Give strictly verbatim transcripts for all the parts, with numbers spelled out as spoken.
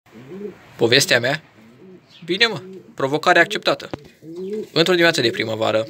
Povestea mea? Bine, mă, provocare acceptată. Într-o dimineață de primăvară,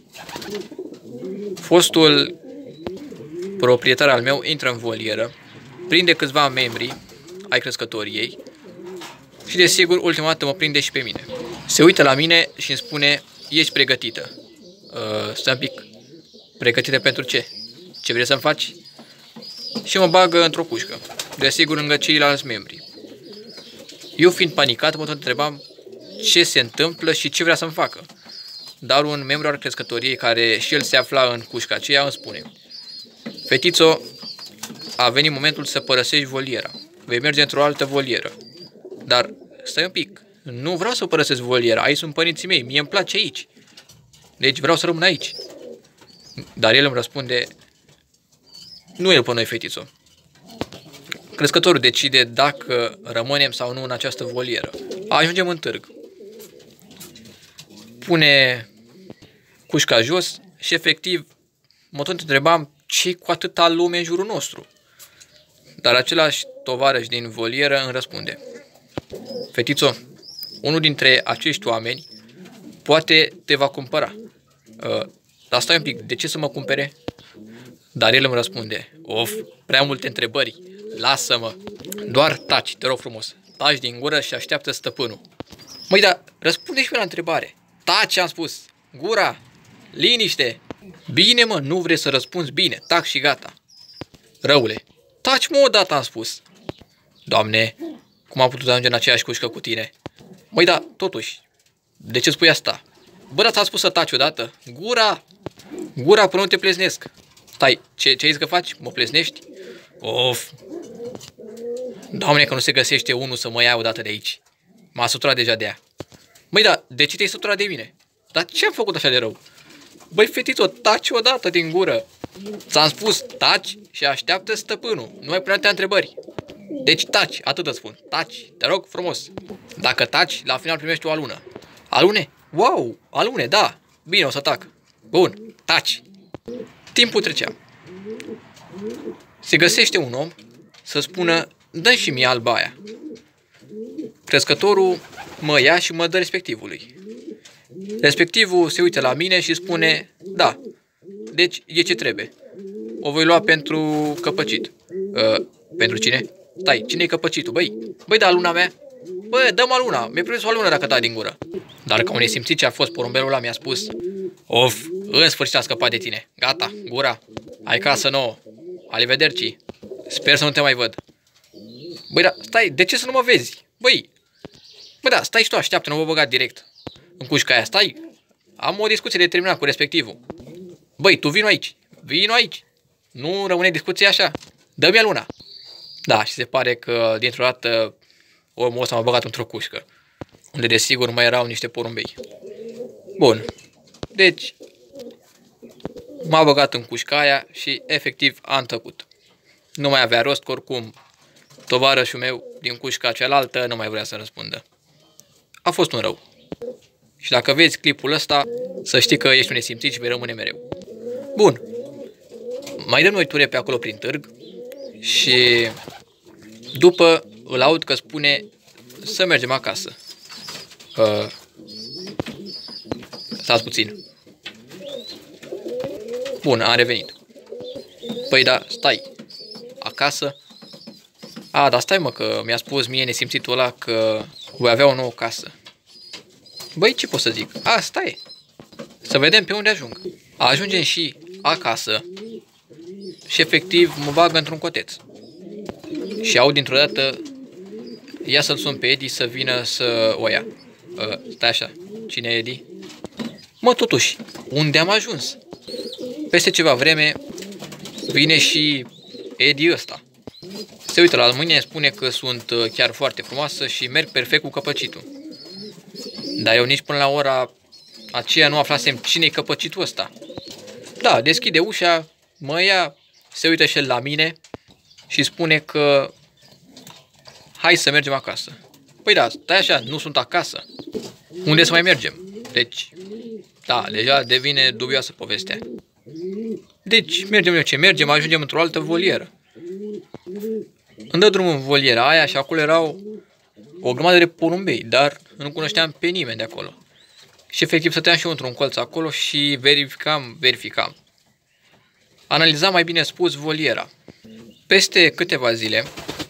fostul proprietar al meu intră în volieră, prinde câțiva membri ai crescătoriei și, desigur, ultima dată mă prinde și pe mine. Se uită la mine și îmi spune: ești pregătită. Uh, stai un pic. Pregătită pentru ce? Ce vrei să-mi faci? Și mă bagă într-o cușcă, desigur lângă ceilalți membri. Eu, fiind panicat, mă tot întrebam ce se întâmplă și ce vrea să-mi facă. Dar un membru al crescătoriei, care și el se afla în cușca aceea, îmi spune: fetițo, a venit momentul să părăsești voliera. Vei merge într-o altă volieră. Dar stai un pic, nu vreau să părăsesc voliera, aici sunt părinții mei, mie îmi place aici. Deci vreau să rămân aici. Dar el îmi răspunde: nu e pe noi, fetițo. Crescătorul decide dacă rămânem sau nu în această volieră. Ajungem în târg. Pune cușca jos și, efectiv, mă tot întrebam ce cu atâta lume în jurul nostru. Dar același tovarăș din volieră îmi răspunde: fetițo, unul dintre acești oameni poate te va cumpăra. Uh, dar stai un pic, de ce să mă cumpere? Dar el îmi răspunde: of, prea multe întrebări, lasă-mă. Doar taci, te rog frumos, taci din gură și așteaptă stăpânul. Măi, dar răspunde și la întrebare. Taci, am spus, gura, liniște. Bine, mă, nu vrei să răspunzi, bine, tac și gata. Răule, taci, mă, odată, am spus. Doamne, cum am putut ajunge în aceeași cușcă cu tine? Măi, da, totuși, de ce spui asta? Bă, dar ți-am spus să taci odată. Gura, gura până nu te pleznesc. Stai, ce, ce ai zis că faci? Mă pleznești? Of! Doamne, că nu se găsește unul să mă ia odată de aici. M-a săturat deja de ea. Măi, da, de ce te-ai săturat de mine? Dar ce am făcut așa de rău? Băi, fetițo, taci odată din gură. Ți-am spus, taci și așteaptă stăpânul. Nu mai pune atâtea întrebări. Deci taci, atât îți spun. Taci, te rog frumos. Dacă taci, la final primești o alună. Alune? Wow, alune, da. Bine, o să tac. Bun, taci. Timpul trecea. Se găsește un om să spună: dă și mie alba aia. Crescătorul mă ia și mă dă respectivului. Respectivul se uită la mine și spune: da, deci e ce trebuie. O voi lua pentru căpăcit. Uh, pentru cine? Stai, cine e căpăcitul? Băi, băi, da, luna mea. Bă, dă-mă luna, mi-e prins o lună dacă tai din gură. Dar ca un nesimțit ce a fost porumbelul ăla, mi-a spus: of, în sfârșit am scăpat de tine. Gata, gura, ai casă nouă. Alivederci. Sper să nu te mai văd. Băi, da, stai, de ce să nu mă vezi? Băi, băi, da, stai și tu, așteaptă, nu mă băga direct în cușca aia, stai. Am o discuție de terminat cu respectivul. Băi, tu vino aici, vino aici. Nu rămâne discuția așa. Dă-mi luna. Da, și se pare că dintr-o dată omul ăsta m-a băgat într-o cușcă, unde desigur mai erau niște porumbei. Bun. Deci m-a băgat în cușca aia și efectiv am tăcut. Nu mai avea rost, că oricum tovarășul meu din cușca cealaltă nu mai vrea să răspundă. A fost un rău. Și dacă vezi clipul ăsta, să știi că ești un nesimțit și vei rămâne mereu. Bun. Mai dăm noi ture pe acolo prin târg și după îl aud că spune să mergem acasă. Uh, stați puțin. Bun, am revenit. Păi da, stai. Acasă? A, dar stai mă, că mi-a spus mie nesimțitul ăla că voi avea o nouă casă. Băi, ce pot să zic? A, stai. Să vedem pe unde ajung. Ajungem și acasă și efectiv mă bagă într-un coteț. Și aud dintr-o dată: ia să-l sun pe Edi să vină să o ia. Uh, stai așa, cine e Edi? Mă, totuși, unde am ajuns? Peste ceva vreme vine și Edi ăsta. Se uită la mine, spune că sunt chiar foarte frumoasă și merg perfect cu căpăcitul. Dar eu nici până la ora aceea nu aflasem cine-i căpăcitul ăsta. Da, deschide ușa, mă ia, se uită și el la mine și spune că hai să mergem acasă. Păi da, stai așa, nu sunt acasă. Unde să mai mergem? Deci, da, deja devine dubioasă povestea. Deci, mergem eu ce mergem, ajungem într-o altă volieră. Îmi dă drumul în voliera aia și acolo erau o grămadă de porumbei, dar nu cunoșteam pe nimeni de acolo. Și efectiv stăteam și eu într-un colț acolo și verificam, verificam. Analizam, mai bine spus, voliera. Peste câteva zile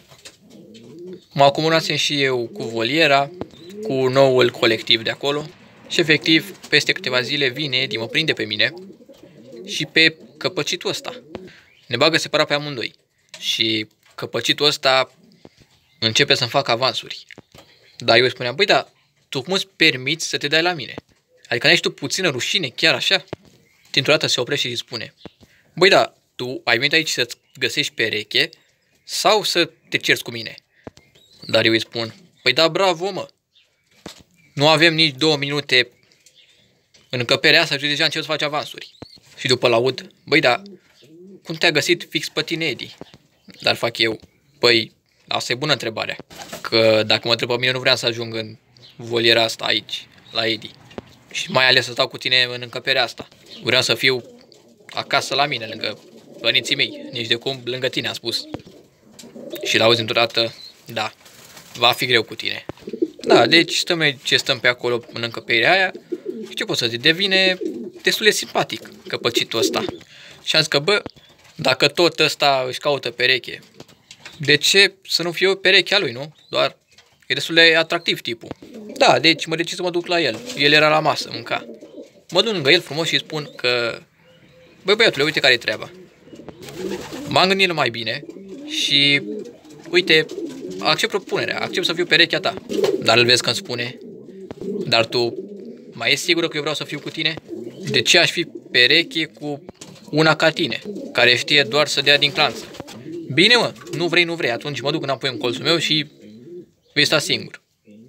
mă acumulasem și eu cu voliera, cu noul colectiv de acolo și efectiv peste câteva zile vine Edi, mă prinde pe mine și pe căpăcitul ăsta. Ne bagă separat pe amândoi și căpăcitul ăsta începe să-mi facă avansuri. Dar eu îi spuneam, băi, dar tu cum îți permiți să te dai la mine? Adică n-ai și tu puțină rușine, chiar așa? Dintr-o dată se oprește și spune, băi, da, tu ai venit aici să-ți găsești pereche sau să te cerți cu mine? Dar eu îi spun, păi da, bravo, mă. Nu avem nici două minute în încăperea asta și deja încep să faci avansuri. Și după laud, băi, da, cum te-a găsit fix pe tine, Edi? Dar fac eu, păi, asta e bună întrebarea. Că dacă mă întreb pe mine, nu vreau să ajung în voliera asta aici, la Edi. Și mai ales să stau cu tine în încăperea asta. Vreau să fiu acasă la mine, lângă părinții mei. Nici de cum, lângă tine, am spus. Și l-auzi într-o dată, da, va fi greu cu tine. Da, deci stăm noi ce stăm pe acolo în încăperea aia. Și ce pot să zic, devine destul de simpatic căpăcitul ăsta. Și am zis că, bă, dacă tot ăsta își caută pereche, de ce să nu fiu eu perechea lui, nu? Doar e destul de atractiv tipul. Da, deci mă decid să mă duc la el. El era la masă, mânca. Mă duc lângă el frumos și îi spun că, băi băiatule, uite care e treaba. M-am gândit mai bine și, uite, accept propunerea, accept să fiu perechea ta. Dar îl vezi că îmi spune, dar tu mai ești sigură că eu vreau să fiu cu tine? De ce aș fi pereche cu una ca tine, care știe doar să dea din clanță? Bine, mă, nu vrei, nu vrei, atunci mă duc înapoi în colțul meu și vei sta singur.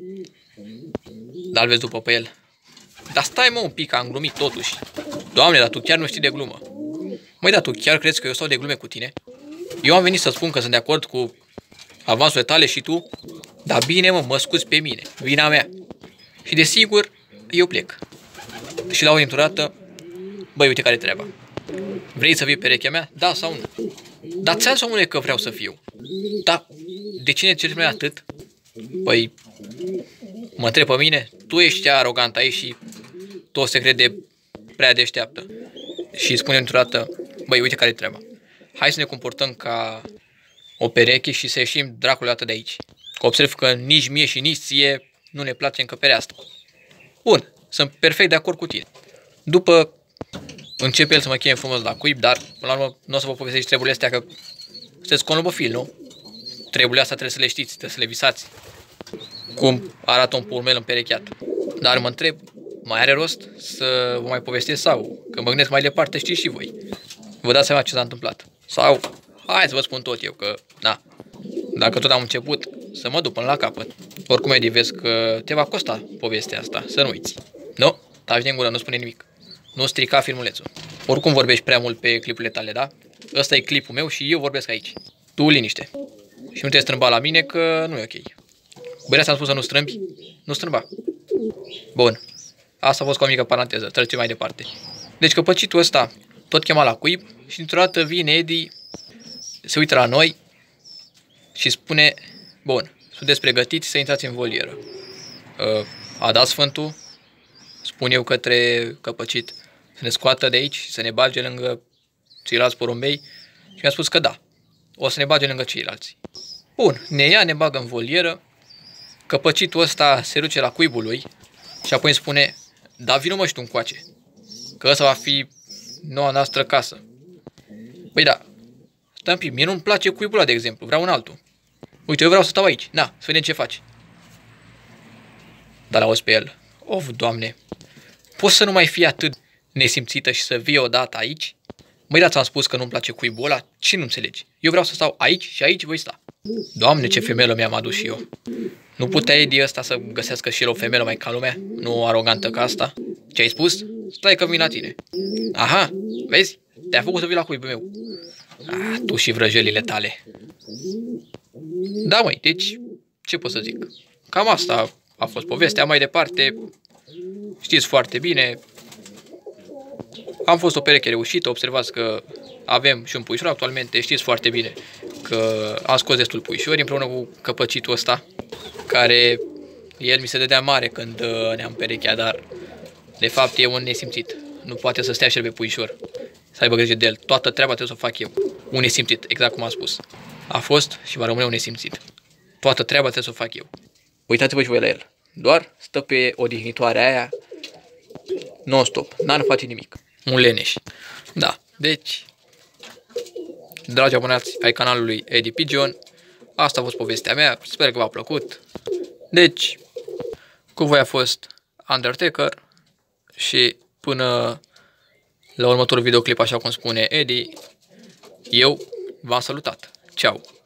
Dar îl vezi după pe el. Dar stai, mă, un pic, am glumit totuși. Doamne, dar tu chiar nu știi de glumă. Măi, dar tu chiar crezi că eu stau de glume cu tine? Eu am venit să spun că sunt de acord cu avansurile tale și tu? Dar bine, mă, mă scuzi pe mine, vina mea. Și desigur, eu plec. Și la o dintr-o dată, băi, uite care e treaba. Vrei să fii perechea mea? Da sau nu? Dar ți-am zis, omule, că vreau să fiu. Dar de cine ceri mai atât? Păi, mă întreb pe mine, tu ești arogant aici și tot se crede prea deșteaptă. Și spune într-o dată, băi, uite care e treaba. Hai să ne comportăm ca o pereche și să ieșim dracului dată de aici. Că observ că nici mie și nici ție nu ne place încăperea asta. Bun, sunt perfect de acord cu tine. După începe el să mă cheme frumos la cuib, dar până la urmă nu o să vă povestești treburile astea că sunteți conlobofil, nu? Treburile astea trebuie să le știți, trebuie să le visați. Cum arată un purmel împerecheat. Dar mă întreb, mai are rost să vă mai povestesc sau că mă gândesc mai departe, știți și voi. Vă dați seama ce s-a întâmplat. Sau, hai să vă spun tot eu că, na, dacă tot am început, să mă duc până la capăt. Oricum, Edi, vezi că te va costa povestea asta, să nu uiți. Nu? Taci din gură, nu spune nimic. Nu strica filmulețul. Oricum vorbești prea mult pe clipurile tale, da? Ăsta e clipul meu și eu vorbesc aici. Tu liniște. Și nu te strâmba la mine că nu e ok. Băi, ți-am spus să nu strâmbi? Nu strâmba. Bun. Asta a fost cu o mică paranteză. Trecem mai departe. Deci căpăcitul ăsta tot chema la cuib și dintr-o dată vine Edi, se uită la noi și spune, bun, sunteți pregătiți să intrați în volieră. A dat sfântul, spun eu către căpăcit, să ne scoată de aici și să ne bage lângă ceilalți porumbei și mi-a spus că da, o să ne bage lângă ceilalți. Bun, ne ia, ne bagă în volieră, căpăcitul ăsta se duce la cuibul lui și apoi îmi spune, da, vină mă și tu încoace, că ăsta va fi noua noastră casă. Păi da, stai un pic, mie nu-mi place cuibul ăla, de exemplu, vreau un altul. Uite, eu vreau să stau aici, na, să vedem ce faci. Dar l-auzi pe el, of, Doamne, poți să nu mai fii atât nesimțită și să vii odată aici? Măi, da, ți-am spus că nu-mi place cuibul ăla, ce nu înțelegi? Eu vreau să stau aici și aici voi sta. Doamne, ce femelă mi-am adus și eu. Nu putea Edi ăsta să găsească și el o femelă mai ca lumea, nu arogantă ca asta? Ce ai spus? Stai că vin la tine. Aha, vezi? Te-a făcut să vii la cuibul meu. Ah, tu și vrăjelile tale. Da, măi, deci, ce pot să zic? Cam asta a fost povestea. Mai departe, știți foarte bine, am fost o pereche reușită, observați că avem și un puișor actualmente, știți foarte bine că am scos destul puișori împreună cu căpăcitul ăsta, care el mi se dădea mare când ne-am perecheat, dar de fapt e un nesimțit. Nu poate să stea și el pe puișor, să aibă grijă de el. Toată treaba trebuie să o fac eu. Un nesimțit, exact cum am spus. A fost și va rămâne un nesimțit. Toată treaba trebuie să o fac eu. Uitați-vă și voi la el. Doar stă pe odihnitoarea aia non-stop. N-ar face nimic. Un leneș. Da, deci, dragi abonați ai canalului Eddie Pigeon, asta a fost povestea mea. Sper că v-a plăcut. Deci, cu voi a fost Undertaker și până la următorul videoclip, așa cum spune Eddie, eu v-am salutat. Ceau!